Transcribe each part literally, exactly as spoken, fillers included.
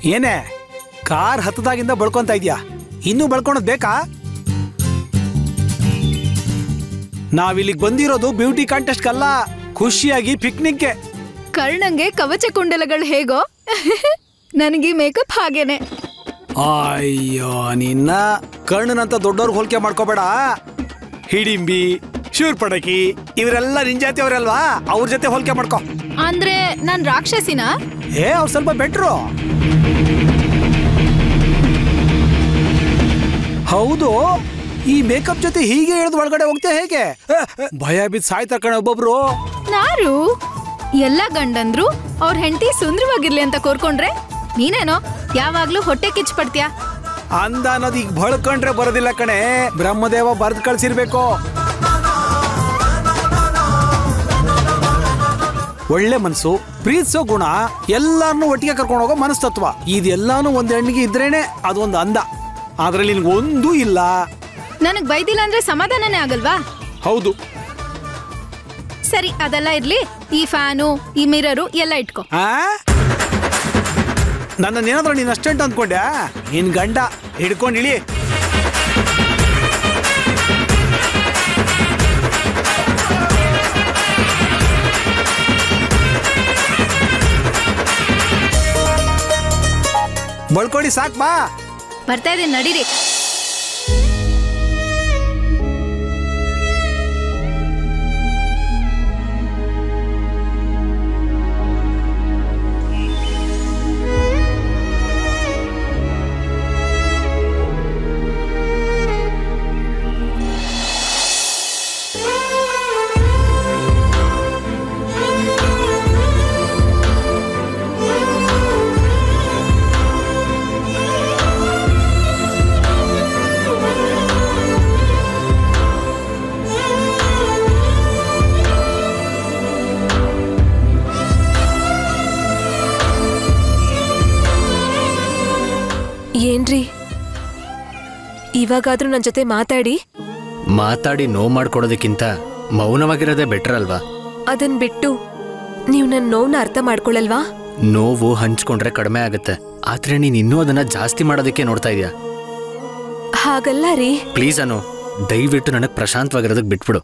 ಏನೇ ಕಾರ್ ಹತ್ತದಾಗಿಂದ ಬಳ್ಕೊಂತ ಇದ್ಯಾ? ಇನ್ನೂ ಬಳ್ಕೊಳೋದ್ ಬೇಕಾ? ನಾವಿಲ್ಲಿಗೆ ಬಂದಿರೋದು ಬ್ಯೂಟಿ ಕಾಂಟೆಸ್ಟ್ಗಲ್ಲ, ಖುಷಿಯಾಗಿ ಪಿಕ್ನಿಕ್ಗೆ. ಕರ್ಣಂಗೆ ಕವಚ ಕುಂಡಲಗಳು ಹೇಗೋ ನನಗೆ ಮೇಕಪ್ ಹಾಗೇನೆ. ಅಯ್ಯೋ ನಿನ್ನ ಕರ್ಣನಂತ ದೊಡ್ಡವ್ರಿಗೆ ಹೋಲಿಕೆ ಮಾಡ್ಕೋಬೇಡ. ಹಿಡಿಂಬಿ, ಶೂರ್ಪಣಕಿ ಇವರೆಲ್ಲ ನಿನ್ ಜಾತಿಯವರಲ್ವಾ, ಅವ್ರ ಜೊತೆ ಹೋಲಿಕೆ ಮಾಡ್ಕೊ. ಅಂದ್ರೆ ನಾನ್ ರಾಕ್ಷಸಿನ? ಏ ಅವ್ರು ಸ್ವಲ್ಪ ಬೆಟ್ರು. ಹೌದು, ಈ ಮೇಕಪ್ ಜೊತೆ ಹೀಗೆ ಇಳಿದು ಒಳಗಡೆ ಹೋಗ್ತೇ ಹೇಗೆ? ಭಯ ಬಿದ್ದು ಸಾಯ್ತಾರ ಕಣ ಒಬ್ಬೊಬ್ರು. ನಾರು ಎಲ್ಲ ಗಂಡಂದ್ರು ಅವ್ರ ಹೆಂಡತಿ ಸುಂದರವಾಗಿರ್ಲಿ ಅಂತ ಕೋರ್ಕೊಂಡ್ರೆ ನೀನೇನೋ ಯಾವಾಗ್ಲೂ ಹೊಟ್ಟೆ ಕಿಚ್ಚು ಪಡ್ತೀಯ. ಅಂದ ಅನ್ನೋದು ಈಗ ಬಳ್ಕೊಂಡ್ರೆ ಬರೋದಿಲ್ಲ ಕಣೆ, ಬ್ರಹ್ಮದೇವ ಬರ್ದ್ ಕಳ್ಸಿರ್ಬೇಕು. ಒಳ್ಳೆ ಮನ್ಸು, ಪ್ರೀತಿಸೋ ಗುಣ, ಎಲ್ಲಾರನ್ನೂ ಒಟ್ಟಿಗೆ ಕರ್ಕೊಂಡು ಹೋಗೋ ಮನಸ್ತತ್ವ, ಇದೆಲ್ಲಾನು ಒಂದ್ ಹೆಣ್ಣಿಗೆ ಇದ್ರೇನೆ ಅದೊಂದು ಅಂದ. ಅದ್ರಲ್ಲಿ ನಿನ್ಗೊಂದೂ ಇಲ್ಲ. ನನಗ್ ಬೈದಿಲ್ಲ ಅಂದ್ರೆ ಸಮಾಧಾನನೇ ಆಗಲ್ವಾ? ಹೌದು. ಸರಿ ಅದೆಲ್ಲ ಇರ್ಲಿ, ಈ ಫ್ಯಾನು ಈ ಮಿರರು ಎಲ್ಲ ಇಟ್ಕೋ. ನನ್ನೇನಾದ್ರೂ ನೀನ್ ಅಷ್ಟೆಂಟ್ ಅಂದ್ಕೊಂಡ್ಯಾ? ನಿನ್ ಗಂಡ ಹಿಡ್ಕೊಂಡಿಳಿ. ಬಳ್ಕೊಡಿ ಸಾಕ್ ಬಾ. ಬರ್ತಾ ಇದೀನಿ ನಡೀರಿ. ಏನ್ರಿ ಇವಾಗಾದ್ರೂ ನನ್ನ ಜೊತೆ ಮಾತಾಡಿ. ಮಾತಾಡಿ ನೋವು ಮಾಡ್ಕೊಡೋದಕ್ಕಿಂತ ಮೌನವಾಗಿರೋದೇ ಬೆಟರ್ ಅಲ್ವಾ? ಅದನ್ ಬಿಟ್ಟು ನೀವು ನನ್ನ ನೋವನ್ನ ಅರ್ಥ ಮಾಡ್ಕೊಳ್ಳಲ್ವಾ? ನೋವು ಹಂಚ್ಕೊಂಡ್ರೆ ಕಡಿಮೆ ಆಗುತ್ತೆ, ಆದ್ರೆ ನೀನ್ ಇನ್ನೂ ಅದನ್ನ ಜಾಸ್ತಿ ಮಾಡೋದಕ್ಕೆ ನೋಡ್ತಾ ಇದೀಯ. ಹಾಗಲ್ಲ ರೀ. ಪ್ಲೀಸ್ ಅನು, ದಯವಿಟ್ಟು ನನಗೆ ಪ್ರಶಾಂತವಾಗಿರೋದಕ್ಕೆ ಬಿಟ್ಬಿಡು.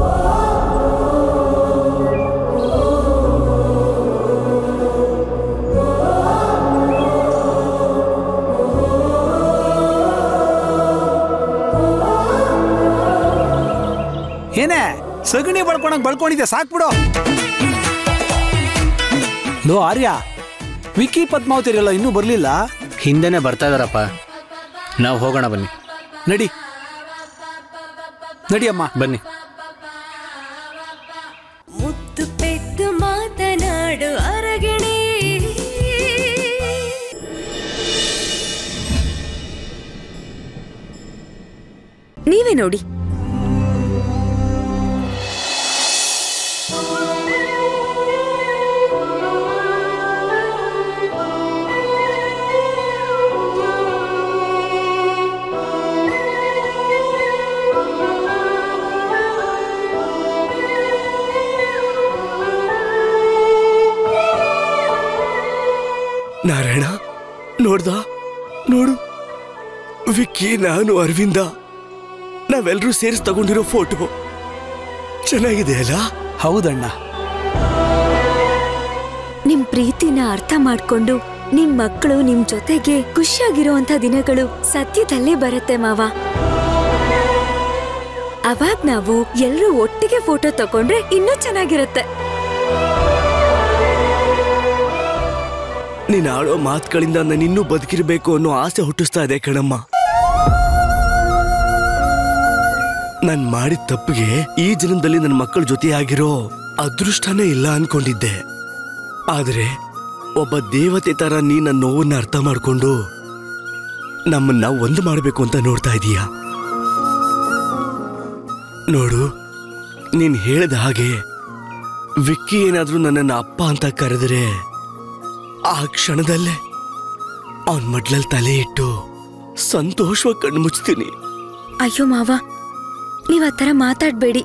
ಏನೇ ಸಗಣಿ ಬಳ್ಕೊಳಕ್ ಬಳ್ಕೊಂಡಿದ್ದೆ, ಸಾಕ್ಬಿಡು. ಲೋ ಆರ್ಯ, ವಿಕಿ ಪದ್ಮಾವತಿರಲ್ಲ ಇನ್ನೂ ಬರ್ಲಿಲ್ಲ? ಹಿಂದೆನೆ ಬರ್ತಾ ಇದಾರಪ್ಪ, ನಾವು ಹೋಗೋಣ ಬನ್ನಿ. ನಡಿ ನಡಿ ಅಮ್ಮ ಬನ್ನಿ. ಮುತ್ತು ಪೆಟ್ಟು ಮಾತನಾಡು ಅರಗಿಣಿ, ನೀವೇ ನೋಡಿ. ನಾರಾಯಣ, ನೋಡ್ದ ನೋಡು, ವಿಕ್ಕಿ, ನಾನು, ಅರವಿಂದ ನಾವೆಲ್ಲರೂ ಸೇರಿಸಿ ತಗೊಂಡಿರೋ ಫೋಟೋ ಚೆನ್ನಾಗಿದೆ ಅಲ್ಲ? ಹೌದಣ್ಣ. ನಿಮ್ ಪ್ರೀತಿನ ಅರ್ಥ ಮಾಡ್ಕೊಂಡು ನಿಮ್ ಮಕ್ಕಳು ನಿಮ್ ಜೊತೆಗೆ ಖುಷಿಯಾಗಿರುವಂತ ದಿನಗಳು ಸತ್ಯದಲ್ಲೇ ಬರುತ್ತೆ ಮಾವ. ಅವಾಗ ನಾವು ಎಲ್ಲರೂ ಒಟ್ಟಿಗೆ ಫೋಟೋ ತಗೊಂಡ್ರೆ ಇನ್ನೂ ಚೆನ್ನಾಗಿರುತ್ತೆ. ನೀನ್ ಆಡೋ ಮಾತುಗಳಿಂದ ನಾನು ಇನ್ನೂ ಬದುಕಿರ್ಬೇಕು ಅನ್ನೋ ಆಸೆ ಹುಟ್ಟಿಸ್ತಾ ಇದೆ ಕಣಮ್ಮ. ನಾನ್ ಮಾಡಿದ ತಪ್ಪಿಗೆ ಈ ಜನ್ಮದಲ್ಲಿ ನನ್ನ ಮಕ್ಕಳ ಜೊತೆಯಾಗಿರೋ ಅದೃಷ್ಟನೇ ಇಲ್ಲ ಅನ್ಕೊಂಡಿದ್ದೆ. ಆದ್ರೆ ಒಬ್ಬ ದೇವತೆ ತರ ನೀ ನನ್ನ ನೋವನ್ನ ಅರ್ಥ ಮಾಡ್ಕೊಂಡು ನಮ್ಮನ್ನ ಒಂದು ಮಾಡಬೇಕು ಅಂತ ನೋಡ್ತಾ ಇದೀಯ. ನೋಡು, ನೀನ್ ಹೇಳ್ದ ಹಾಗೆ ವಿಕ್ಕಿ ಏನಾದ್ರೂ ನನ್ನನ್ನ ಅಪ್ಪ ಅಂತ ಕರೆದ್ರೆ ಆ ಕ್ಷಣದಲ್ಲೇ ಅವನ್ ಮಡ್ಲಲ್ಲಿ ತಲೆ ಇಟ್ಟು ಸಂತೋಷವಾಗಿ ಕಣ್ಣು ಮುಚ್ತೀನಿ. ಅಯ್ಯೋ ಮಾವ, ನೀವ್ ಆ ಥರ ಮಾತಾಡ್ಬೇಡಿ.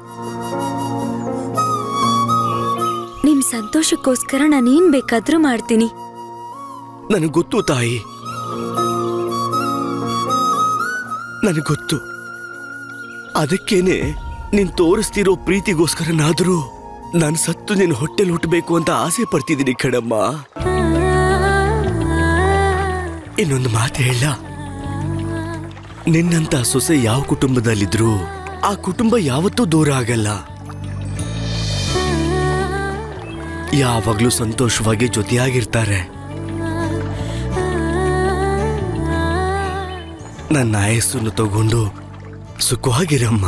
ನಿಮ್ ಸಂತೋಷಕ್ಕೋಸ್ಕರ ನಾನೇನ್ ಬೇಕಾದ್ರೂ ಮಾಡ್ತೀನಿ. ನನಗೆ ಗೊತ್ತು ತಾಯಿ, ನನಗೆ ಗೊತ್ತು. ಅದಕ್ಕೇನೆ ನೀನ್ ತೋರಿಸ್ತಿರೋ ಪ್ರೀತಿಗೋಸ್ಕರನಾದ್ರೂ ನಾನು ಸತ್ತು ನಿನ್ನ ಹೊಟ್ಟೆಲ್ ಹುಟ್ಟಬೇಕು ಅಂತ ಆಸೆ ಪಡ್ತಿದ್ದೀನಿ ಕಣಮ್ಮ. ಇನ್ನೊಂದು ಮಾತು ಹೇಳ, ನಿನ್ನಂತ ಸೊಸೆ ಯಾವ ಕುಟುಂಬದಲ್ಲಿದ್ರು ಆ ಕುಟುಂಬ ಯಾವತ್ತೂ ದೂರ ಆಗಲ್ಲ. ಯಾವಾಗ್ಲೂ ಸಂತೋಷವಾಗಿ ಜೊತೆಯಾಗಿರ್ತಾರೆ. ನನ್ನ ಆಯಸ್ಸನ್ನು ತಗೊಂಡು ಸುಖವಾಗಿರಮ್ಮ.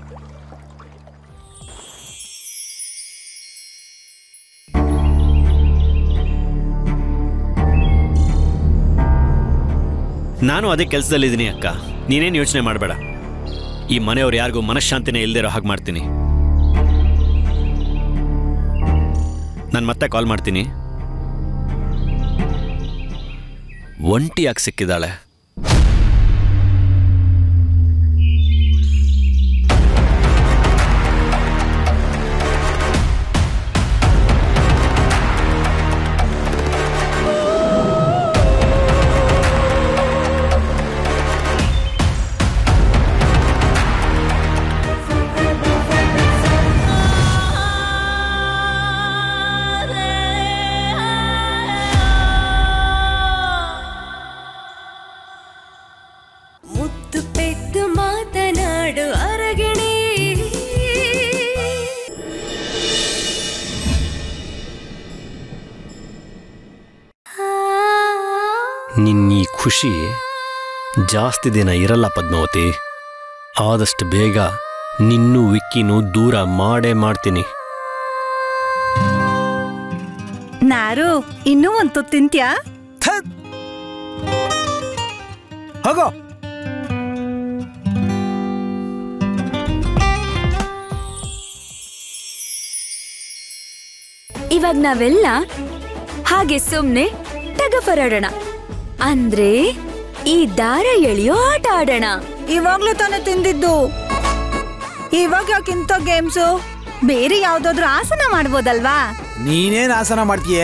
ನಾನು ಅದೇ ಕೆಲಸದಲ್ಲಿದ್ದೀನಿ ಅಕ್ಕ, ನೀನೇನು ಯೋಚನೆ ಮಾಡಬೇಡ. ಈ ಮನೆಯವ್ರು ಯಾರಿಗೂ ಮನಃಶಾಂತಿನೇ ಇಲ್ದಿರೋ ಹಾಗೆ ಮಾಡ್ತೀನಿ. ನಾನು ಮತ್ತೆ ಕಾಲ್ ಮಾಡ್ತೀನಿ. ಒಂಟಿಯಾಗಿ ಸಿಕ್ಕಿದ್ದಾಳೆ. ನಿನ್ನ ಈ ಖುಷಿ ಜಾಸ್ತಿ ದಿನ ಇರಲ್ಲ ಪದ್ಮಾವತಿ. ಆದಷ್ಟು ಬೇಗ ನಿನ್ನೂ ವಿಕ್ಕಿನೂ ದೂರ ಮಾಡೇ ಮಾಡ್ತೀನಿ. ನಾರು ಇನ್ನೂ ಒಂದು ತಿಂತ್ಯಾ? ಹೋಗೋ. ಇವಾಗ ನಾವೆಲ್ಲ ಹಾಗೆ ಸುಮ್ನೆ ಟಗಫರಾಡೋಣ, ಅಂದ್ರೆ ಈ ದಾರ ಎಳೆಯೋ ಆಟ ಆಡೋಣ. ಇವಾಗ್ಲೂ ತಾನೇ ತಿಂದಿದ್ದು, ಇವಾಗ ಯಾಕಿಂತ ಗೇಮ್ಸು? ಬೇರೆ ಯಾವ್ದಾದ್ರು ಆಸನ ಮಾಡ್ಬೋದಲ್ವಾ? ನೀನೇನ್ ಆಸನ ಮಾಡ್ತೀಯೇ?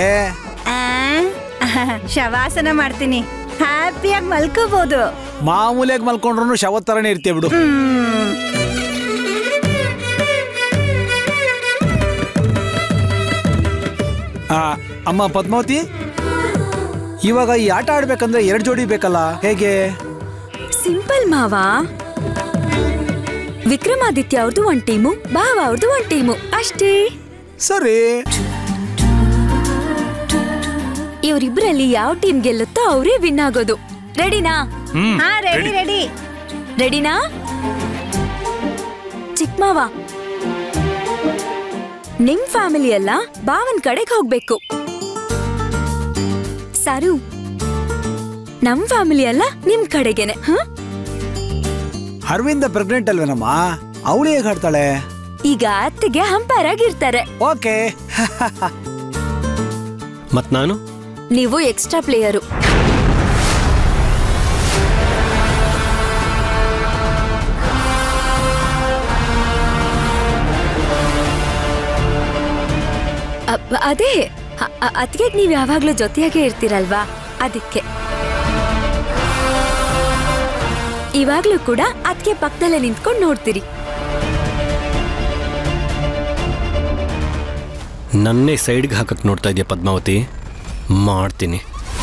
ಶವಾಸನ ಮಾಡ್ತೀನಿ, ಹ್ಯಾಪಿಯಾಗಿ ಮಲ್ಕೋಬಹುದು. ಮಾಮೂಲಿಯಾಗಿ ಮಲ್ಕೊಂಡ್ರು ಶವ ತರನೇ ಇರ್ತೀಯ ಬಿಡು. ಆ ಅಮ್ಮ ಪದ್ಮಾವತಿ, ಇವಾಗ ಈ ಆಟ ಆಡ್ಬೇಕಂದ್ರೆ ಎರಡು ಜೋಡಿ ಬೇಕಲ್ಲ, ಹೇಗೆ? ಸಿಂಪಲ್ ಮಾವ. ವಿಕ್ರಮಾದಿತ್ಯ ಅವ್ರದ್ದು ಒಂದ್ ಟೀಮು, ಭಾವ ಅವ್ರದ್ದು ಒಂದ್ ಟೀಮು, ಅಷ್ಟೇ. ಸರಿ. ಇವರಿಬ್ರಲ್ಲಿ ಯಾವ ಟೀಮ್ ಗೆಲ್ಲುತ್ತೋ ಅವರೇ ವಿನ್ ಆಗೋದು. ರೆಡಿನಾ? ಹಾ ರೆಡಿ ರೆಡಿ. ರೆಡಿನಾ? ಚಿಕ್ಕ ಮಾವ, ನಿಮ್ ಫ್ಯಾಮಿಲಿ ಎಲ್ಲ ಭಾವನ್ ಕಡೆಗೆ ಹೋಗ್ಬೇಕು. ಸಾರು, ನಮ್ ಫ್ಯಾಮಿಲಿ ಎಲ್ಲ ನಿಮ್ ಕಡೆಗೇನೆ. ಅರವಿಂದ ಪ್ರೆಗ್ನೆಂಟ್ ಅಲ್ವೇನಮ್ಮ, ಅವಳು ಹೇಗೆ ಆಡ್ತಾಳೆ? ಈಗ ಅತ್ತಿಗೆ ಹಂಪೈರ್ ಆಗಿರ್ತಾರೆ. ಓಕೆ. ಮತ್ ನಾನು? ನೀವು ಎಕ್ಸ್ಟ್ರಾ ಪ್ಲೇಯರು. ಅದೇ ಅದ್ಗೆ ನೀವ್ ಯಾವಾಗ್ಲೂ ಜೊತೆಯಾಗೆ ಇರ್ತೀರಲ್ವಾ, ಅದಕ್ಕೆ. ಇವಾಗ್ಲೂ ಕೂಡ ಅದ್ಗೆ ಪಕ್ಕದಲ್ಲೇ ನಿಂತ್ಕೊಂಡು ನೋಡ್ತೀರಿ. ನನ್ನೇ ಸೈಡ್ಗೆ ಹಾಕಕ್ ನೋಡ್ತಾ ಇದೆಯಾ ಪದ್ಮಾವತಿ? ಮಾಡ್ತೀನಿ.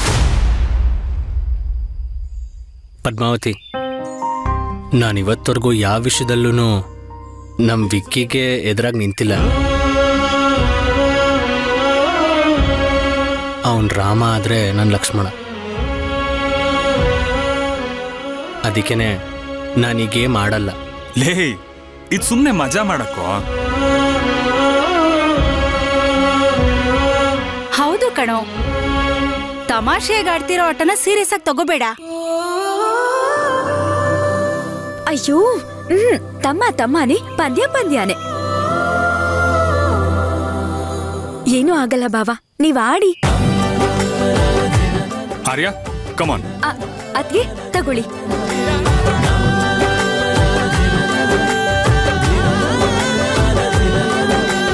ಪದ್ಮಾವತಿ, ನಾನಿವತ್ತವರೆಗೂ ಯಾವ ವಿಷಯದಲ್ಲೂ ನಮ್ ವಿಕ್ಕಿಗೆ ಎದುರಾಗಿ ನಿಂತಿಲ್ಲ. ಅವನ್ ರಾಮ ಆದ್ರೆ ನನ್ನ ಲಕ್ಷ್ಮಣ. ಅದಕ್ಕೇನೆ ನಾನೀಗೇ ಮಾಡಲ್ಲ. ಲೇ, ಇದು ಸುಮ್ಮನೆ ಮಜಾ ಮಾಡಕ್ಕೋ. ಹೌದು ಕಣೋ, ತಮಾಷೆಗೆ ಆಡ್ತಿರೋ ಆಟನ ಸೀರಿಯಸ್ ಆಗಿ ತಗೋಬೇಡ. ಅಯ್ಯೋ, ಹ್ಮ್ ತಮ್ಮ ತಮ್ಮನೇ, ಪಂದ್ಯ ಪಂದ್ಯಾನೆ. ಏನೂ ಆಗಲ್ಲ ಬಾವ, ನೀವ್ ಆಡಿ. ಆರ್ಯ, ಕಮಾನ್. ಅದ್ಗೆ ತಗೊಳ್ಳಿ.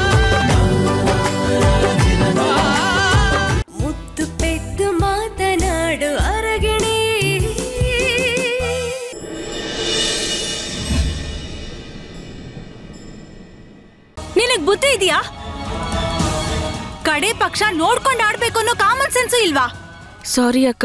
ಮುತ್ತು ಪೆದ್ದು ಮಾತನಾಡು ನಿನಗ್ ಬುದ್ಧಿ ಇದೆಯಾ? ಕಡೆ ಪಕ್ಷ ನೋಡ್ಕೊಂಡು ಆಡ್ಬೇಕು ಅನ್ನೋ ಕಾಮನ್ ಸೆನ್ಸು ಇಲ್ವಾ? ಸಾರಿ ಅಕ್ಕ.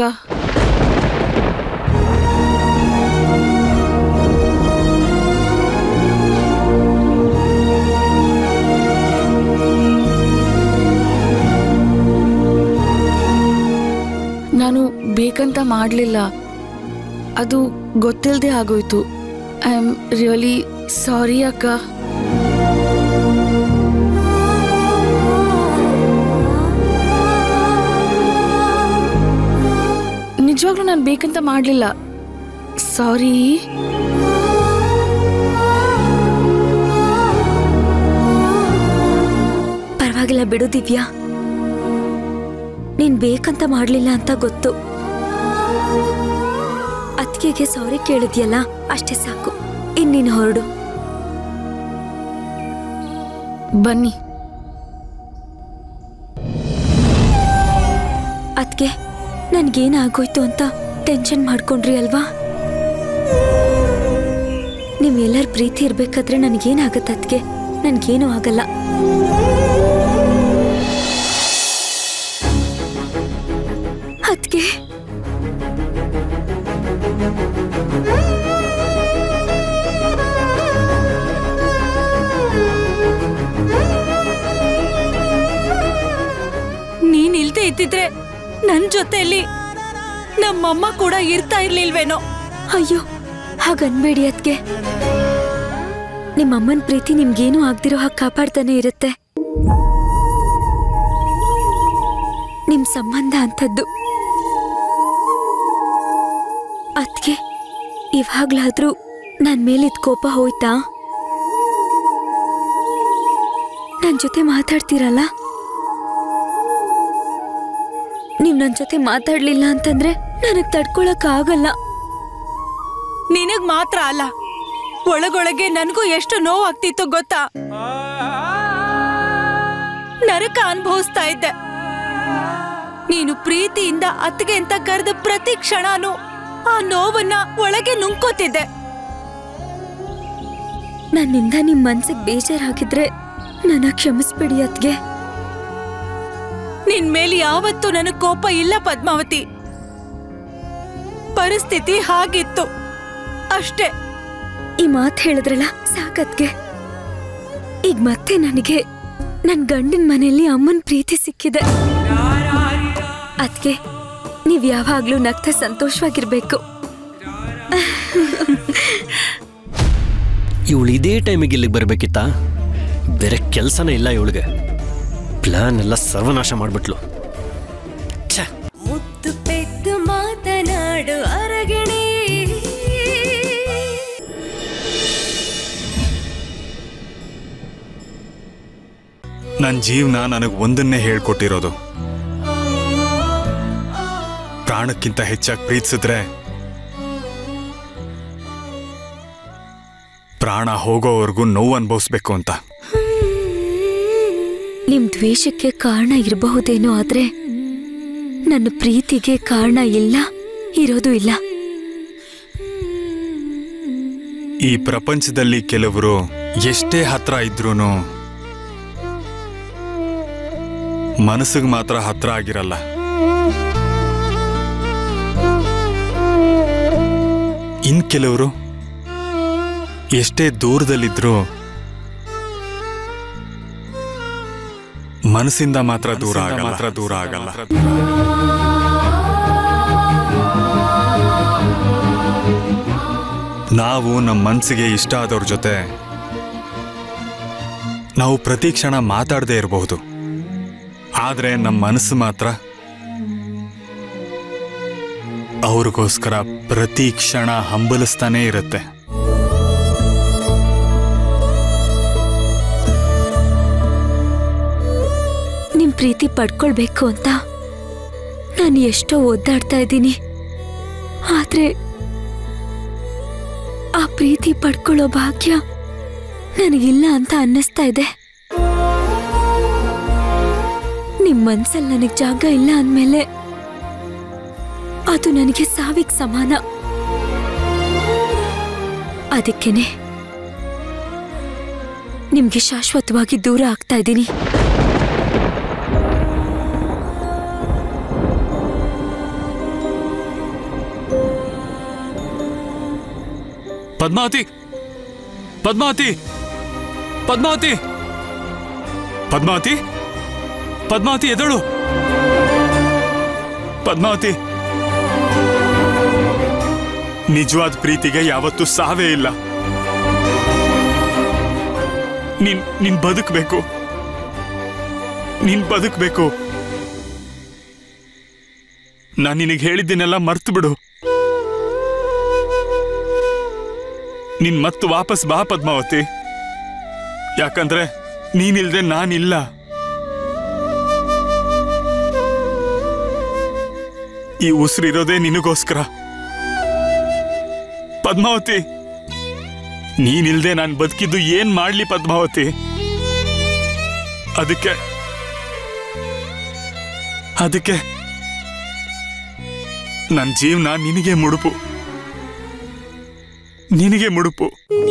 ನಾನು ಬೇಕಂತ ಮಾಡಲಿಲ್ಲ, ಅದು ಗೊತ್ತಿಲ್ಲದೆ ಆಗೋಯ್ತು. ಐ ಆಮ್ ರಿಯಲಿ ಸಾರಿ ಅಕ್ಕ. ನಿಜವಾಗ್ಲೂ ನಾನು ಬೇಕಂತ ಮಾಡಲಿಲ್ಲ, ಸಾರಿ. ಪರವಾಗಿಲ್ಲ ಬಿಡು ದಿವ್ಯಾ, ನೀನ್ ಬೇಕಂತ ಮಾಡ್ಲಿಲ್ಲ ಅಂತ ಗೊತ್ತು. ಅತ್ತಿಗೆಗೆ ಸಾರಿ ಕೇಳಿದ್ಯಲ್ಲ, ಅಷ್ಟೇ ಸಾಕು. ಇನ್ನೀನು ಹೊರಡು. ಬನ್ನಿ. ಅತ್ತಿಗೆ, ನನ್ಗೇನಾಗೋಯ್ತು ಅಂತ ಟೆನ್ಷನ್ ಮಾಡ್ಕೊಂಡ್ರಿ ಅಲ್ವಾ? ನಿಮ್ಮೆಲ್ಲರ ಪ್ರೀತಿ ಇರ್ಬೇಕಾದ್ರೆ ನನಗೇನಾಗತ್ತೆ ಅತ್ತಿಗೆ? ನನ್ಗೇನು ಆಗಲ್ಲ. ಅತ್ತಿಗೆ, ನೀನ್ ಇಲ್ದೆ ಇದ್ದಿದ್ರೆ ನನ್ ಜೊತೆಯಲ್ಲಿ ನಮ್ಮಮ್ಮ ಕೂಡ ಇರ್ತಾ ಇರ್ಲಿಲ್ವೇನೋ? ಅಯ್ಯೋ, ಹಾಗನ್ಬೇಡಿ ಅತ್ಗೆ. ನಿಮ್ಮಮ್ಮನ ಪ್ರೀತಿ ನಿಮ್ಗೇನು ಆಗ್ದಿರೋ ಹಾಗೆ ಕಾಪಾಡ್ತಾನೆ ಇರುತ್ತೆ. ನಿಮ್ ಸಂಬಂಧ ಅಂತದ್ದು. ಅತ್ಗೆ, ಇವಾಗ್ಲಾದ್ರೂ ನನ್ ಮೇಲಿದ್ ಕೋಪ ಹೋಯ್ತಾ? ನನ್ ಜೊತೆ ಮಾತಾಡ್ತೀರಲ್ಲ? ನೀವ್ ನನ್ ಜೊತೆ ಮಾತಾಡ್ಲಿಲ್ಲ ಅಂತಂದ್ರೆ ನನಗ್ ತಡ್ಕೊಳಕ್ ಆಗಲ್ಲ. ನಿನಗ್ ಮಾತ್ರ ಅಲ್ಲ, ಒಳಗೊಳಗೆ ನನ್ಗೂ ಎಷ್ಟು ನೋವಾಗ್ತಿತ್ತು ಗೊತ್ತಾ? ನರಕ ಅನುಭವಿಸ್ತಾ ಇದ್ದೆ. ನೀನು ಪ್ರೀತಿಯಿಂದ ಅತ್ತಿಗೆ ಅಂತ ಕರೆದ ಪ್ರತಿ ಕ್ಷಣನೂ ಆ ನೋವನ್ನ ಒಳಗೆ ನುಂಗ್ಕೋತಿದ್ದೆ. ನನ್ನಿಂದ ನಿಮ್ ಮನ್ಸಿಗೆ ಬೇಜಾರಾಗಿದ್ರೆ ನನ್ನ ಕ್ಷಮಿಸ್ಬಿಡಿ ಅತ್ಗೆ. ನಿನ್ ಮೇಲೆ ಯಾವತ್ತೂ ನನಗ್ ಕೋಪ ಇಲ್ಲ ಪದ್ಮಾವತಿ. ಪರಿಸ್ಥಿತಿ ಹಾಗಿತ್ತು ಅಷ್ಟೇ. ಈ ಮಾತು ಹೇಳಿದ್ರಲ್ಲ ಸಾಕತ್ಗೆ. ಈಗ ಮತ್ತೆ ನನಗೆ ನನ್ ಗಂಡನ ಮನೆಯಲ್ಲಿ ಅಮ್ಮನ್ ಪ್ರೀತಿ ಸಿಕ್ಕಿದೆ. ಅದ್ಕೆ ನೀವ್ ಯಾವಾಗ್ಲೂ ನಗ್ತಾ ಸಂತೋಷವಾಗಿರ್ಬೇಕು. ಇವಳು ಇದೇ ಟೈಮಿಗೆ ಇಲ್ಲಿಗೆ ಬರ್ಬೇಕಿತ್ತಾ? ಬೇರೆ ಕೆಲಸನೇ ಇಲ್ಲ ಇವಳಿಗೆ. ಪ್ಲಾನ್ ಎಲ್ಲ ಸರ್ವನಾಶ ಮಾಡ್ಬಿಟ್ಲು. ಮುತ್ತು ಪೆದ್ದು ಮಾತನಾಡು ಅರಗಿಣಿ. ನನ್ನ ಜೀವನ ನನಗೆ ಒಂದನ್ನೇ ಹೇಳ್ಕೊಟ್ಟಿರೋದು, ಪ್ರಾಣಕ್ಕಿಂತ ಹೆಚ್ಚಾಗಿ ಪ್ರೀತಿಸಿದ್ರೆ ಪ್ರಾಣ ಹೋಗೋವರೆಗೂ ನೋವು ಅನುಭವಿಸ್ಬೇಕು ಅಂತ. ನಿಮ್ ದ್ವೇಷಕ್ಕೆ ಕಾರಣ ಇರಬಹುದೇನೋ, ಆದ್ರೆ ನನ್ನ ಪ್ರೀತಿಗೆ ಕಾರಣ ಇಲ್ಲ, ಇರೋದು ಇಲ್ಲ. ಈ ಪ್ರಪಂಚದಲ್ಲಿ ಕೆಲವರು ಎಷ್ಟೇ ಹತ್ರ ಇದ್ರೂನು ಮನಸ್ಸಿಗೆ ಮಾತ್ರ ಹತ್ರ ಆಗಿರಲ್ಲ. ಇನ್ ಕೆಲವರು ಎಷ್ಟೇ ದೂರದಲ್ಲಿದ್ರು ಮನಸ್ಸಿಂದ ಮಾತ್ರ ದೂರ ಮಾತ್ರ ದೂರ ಆಗಲ್ಲ. ನಾವು ನಮ್ಮ ಮನಸ್ಸಿಗೆ ಇಷ್ಟ ಆದವ್ರ ಜೊತೆ ನಾವು ಪ್ರತಿ ಕ್ಷಣ ಮಾತಾಡದೇ ಇರಬಹುದು, ಆದ್ರೆ ನಮ್ಮ ಮನಸ್ಸು ಮಾತ್ರ ಅವ್ರಿಗೋಸ್ಕರ ಪ್ರತಿ ಕ್ಷಣ ಹಂಬಲಿಸ್ತಾನೇ ಇರುತ್ತೆ. ನಿಮ್ ಪ್ರೀತಿ ಪಡ್ಕೊಳ್ಬೇಕು ಅಂತ ನಾನು ಎಷ್ಟೋ ಒದ್ದಾಡ್ತಾ ಇದ್ದೀನಿ, ಆದ್ರೆ ಆ ಪ್ರೀತಿ ಪಡ್ಕೊಳ್ಳೋ ಭಾಗ್ಯ ನನಗಿಲ್ಲ ಅಂತ ಅನ್ನಿಸ್ತಾ ಇದೆ. ನಿಮ್ ಮನ್ಸಲ್ಲಿ ನನಗ್ ಜಾಗ ಇಲ್ಲ ಅಂದ್ಮೇಲೆ ಅದು ನನಗೆ ಸಾವಿಗೆ ಸಮಾನ. ಅದಕ್ಕೇನೆ ನಿಮ್ಗೆ ಶಾಶ್ವತವಾಗಿ ದೂರ ಆಗ್ತಾ ಇದ್ದೀನಿ. ಪದ್ಮಾವತಿ, ಪದ್ಮಾವತಿ, ಪದ್ಮಾವತಿ, ಪದ್ಮಾವತಿ, ಪದ್ಮಾವತಿ ಎದಳು. ಪದ್ಮಾವತಿ, ನಿಜವಾದ ಪ್ರೀತಿಗೆ ಯಾವತ್ತೂ ಸಾವೇ ಇಲ್ಲ. ನೀನ್ ನೀನ್ ಬದುಕಬೇಕು, ನೀನ್ ಬದುಕಬೇಕು. ನಾನು ನಿನಗೆ ಹೇಳಿದ್ದೀನೆಲ್ಲ ಮರ್ತು ಬಿಡು. ನೀನ್ ಮತ್ತೆ ವಾಪಸ್ ಬಾ ಪದ್ಮಾವತಿ. ಯಾಕಂದ್ರೆ ನೀನಿಲ್ದೆ ನಾನಿಲ್ಲ. ಈ ಉಸಿರಿರೋದೇ ನಿನಗೋಸ್ಕರ ಪದ್ಮಾವತಿ. ನೀನಿಲ್ದೆ ನಾನು ಬದುಕಿದ್ದು ಏನ್ ಮಾಡ್ಲಿ ಪದ್ಮಾವತಿ? ಅದಕ್ಕೆ ಅದಕ್ಕೆ ನನ್ನ ಜೀವನ ನಿನಗೆ ಮುಡುಪು, ನಿನಗೆ ಮುಡುಪು,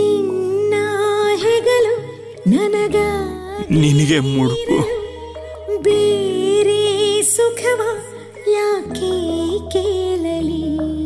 ನಿನಗೆ ಮುಡುಪು. ಬೇರೆ ಸುಖವ ಯಾಕೆ ಕೇಳಲಿ?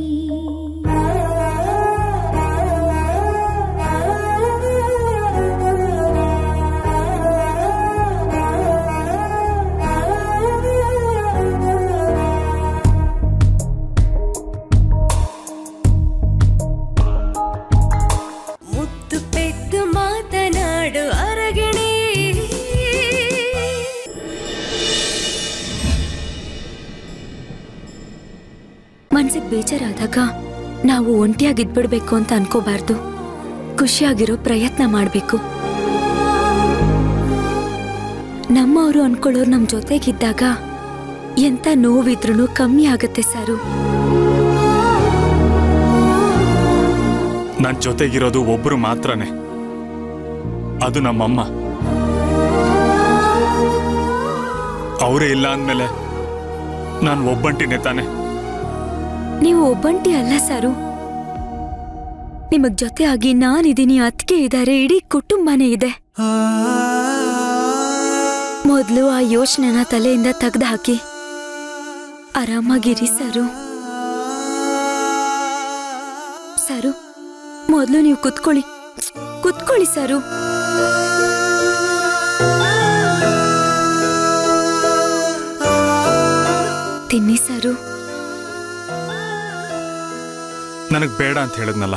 ಮನ್ಸಿಗೆ ಬೇಜಾರಾದಾಗ ನಾವು ಒಂಟಿಯಾಗಿದ್ಬಿಡ್ಬೇಕು ಅಂತ ಅನ್ಕೋಬಾರ್ದು. ಖುಷಿಯಾಗಿರೋ ಪ್ರಯತ್ನ ಮಾಡಬೇಕು. ನಮ್ಮವರು ಅನ್ಕೊಳ್ಳೋರು ನಮ್ಮ ಜೊತೆಗಿದ್ದಾಗ ಎಂತ ನೋವಿದ್ರೂ ಕಮ್ಮಿ ಆಗತ್ತೆ ಸಾರು. ನನ್ನ ಜೊತೆಗಿರೋದು ಒಬ್ರು ಮಾತ್ರನೇ, ಅದು ನಮ್ಮಮ್ಮ. ಅವರೇ ಇಲ್ಲ ಅಂದ್ಮೇಲೆ ನಾನು ಒಬ್ಬಂಟಿನೇ ತಾನೆ. ನೀವು ಒಬ್ಬಂಟಿ ಅಲ್ಲ ಸಾರು. ನಿಮಗ್ ಜೊತೆ ಆಗಿ ನಾನಿದ್ದೀನಿ, ಅತ್ತಿಗೆ ಇದ್ದಾರೆ, ಇಡೀ ಕುಟುಂಬನೇ ಇದೆ. ಮೊದ್ಲು ಆ ಯೋಚನೆನ ತಲೆಯಿಂದ ತೆಗ್ದು ಹಾಕಿ ಆರಾಮಾಗಿರಿ ಸಾರು. ಸಾರು, ಮೊದ್ಲು ನೀವು ಕುತ್ಕೊಳ್ಳಿ, ಕುತ್ಕೊಳ್ಳಿ ಸಾರು. ತಿನ್ನಿ ಸಾರು. ನನಗ್ ಬೇಡ ಅಂತ ಹೇಳಿದ್ನಲ್ಲ.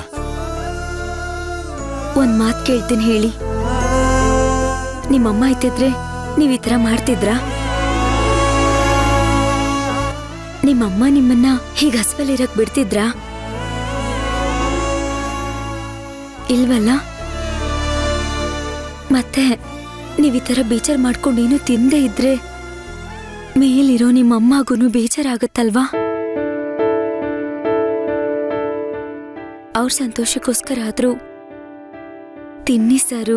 ಒಂದ್ ಮಾತ್ ಕೇಳ್ತೀನಿ ಹೇಳಿ. ನಿಮ್ಮಮ್ಮ ಇತ್ತಿದ್ರೆ ನೀವ್ ಈ ತರ ಮಾಡ್ತಿದ್ರಾ? ನಿಮ್ಮಮ್ಮ ನಿಮ್ಮನ್ನ ಹೀಗ ಹಸ್ವಲಿರಕ್ ಬಿಡ್ತಿದ್ರಾ? ಇಲ್ವಲ್ಲ? ಮತ್ತೆ ನೀವ್ ಈ ತರ ಬೇಜಾರ್ ಮಾಡ್ಕೊಂಡು ಏನು ತಿಂದೇ ಇದ್ರೆ ಮೇಲಿರೋ ನಿಮ್ಮಮ್ಮಗೂ ಬೇಜಾರಾಗತ್ತಲ್ವಾ? ಅವ್ರ ಸಂತೋಷಕ್ಕೋಸ್ಕರ ಆದ್ರೂ ತಿನ್ನಿ ಸಾರು.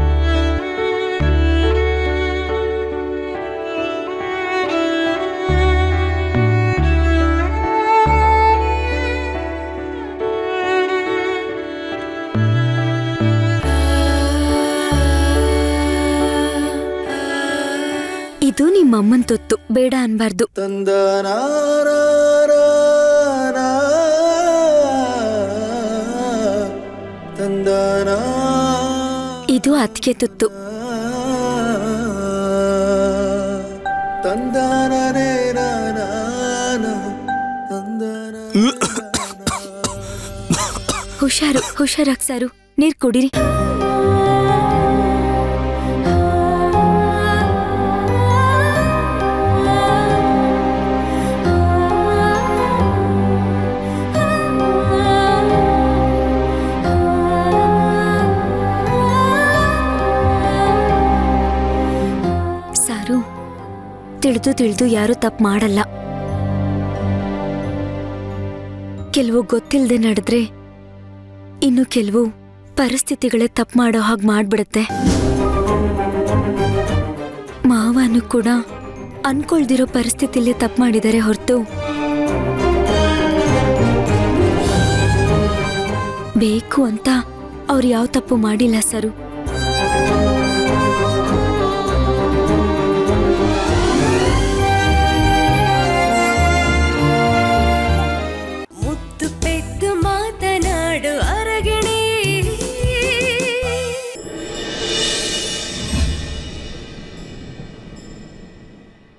ಇದು ನಿಮ್ಮಮ್ಮನ್ ತೊತ್ತು, ಬೇಡ ಅನ್ಬಾರ್ದು. ಇದು ಅತ್ತಿಗೆ ತುತ್ತು. ಹುಷಾರು, ಹುಷಾರಾಗ್ ಸಾರು. ನೀರ್ ಕುಡಿರಿ. ತಿಳಿದು ತಿಳಿದು ಯಾರು ತಪ್ಪು ಮಾಡಲ್ಲ. ಕೆಲವು ಗೊತ್ತಿಲ್ಲದೆ ನಡೆದ್ರೆ ಇನ್ನು ಕೆಲವು ಪರಿಸ್ಥಿತಿಗಳೇ ತಪ್ಪು ಮಾಡೋ ಹಾಗೆ ಮಾಡ್ಬಿಡುತ್ತೆ. ಮಾವನು ಕೂಡ ಅನ್ಕೊಳ್ದಿರೋ ಪರಿಸ್ಥಿತಿಲೇ ತಪ್ಪು ಮಾಡಿದರೆ ಹೊರತು ಬೇಕು ಅಂತ ಅವ್ರು ಯಾವ ತಪ್ಪು ಮಾಡಿಲ್ಲ ಸರು.